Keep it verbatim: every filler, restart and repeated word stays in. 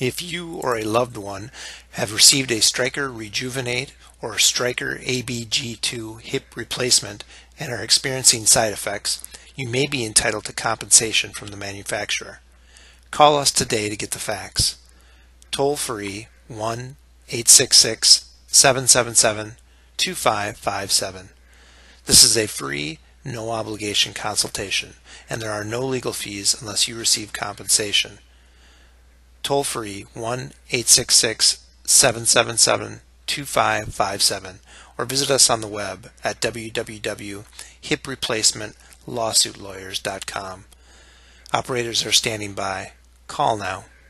If you or a loved one have received a Stryker Rejuvenate or Stryker A B G two hip replacement and are experiencing side effects, you may be entitled to compensation from the manufacturer. Call us today to get the facts. Toll free one eight six six, seven seven seven, two five five seven. This is a free, no obligation consultation, and there are no legal fees unless you receive compensation. Toll free one eight six six, seven seven seven, two five five seven or visit us on the web at w w w dot hip replacement lawsuit lawyers dot com. Operators are standing by. Call now.